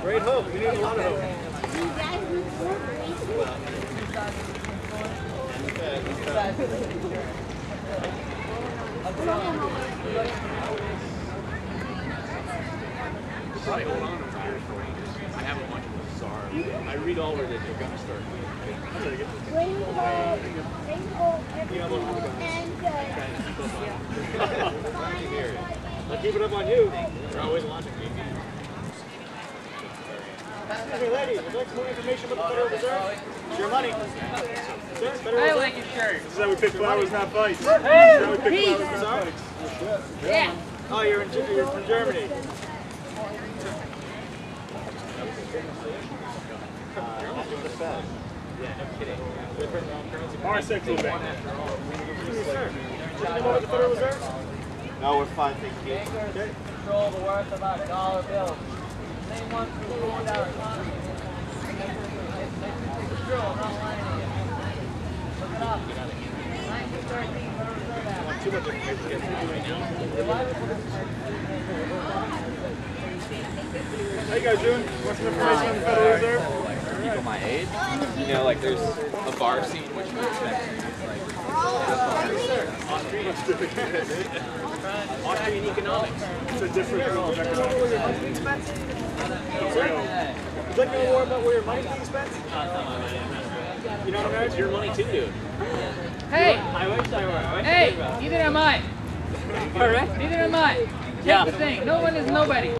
Great hope. We need a lot of hope. Probably hold on to them for Rangers. I have a bunch of them. Sorry. I read all where they're going to start. I'll keep it up on you. They're always watching me. Excuse me, lady. Would you like some more information about the Federal Reserve? It's your money. Sir, Federal I Reserve. like your shirt. This is how we pick flowers, not fights. This is how we pick Pete. flowers, not fights. Yeah. Oh, you're from Germany. R6 Bank. Sir, you know the Federal Reserve? No, we're fine, thank you. Okay. Control the worth of our dollar bills. Same ones who owned our economy. It's true, I'm not lying to you. Look it up. 1913 Federal Reserve Act. Too much information to get through right now. How you guys doing? Want some information on the Federal Reserve? People my age, you know, like there's a bar scene which you expect. Austrian economics. It's a different group of economics. Where your money's being spent? Sir? Would you like to know more about where your money's being spent? You know what I mean? It's your money too, dude. Hey. I wish I were. Hey. Neither am I. Correct. Neither am I. Here's the thing. No one is nobody.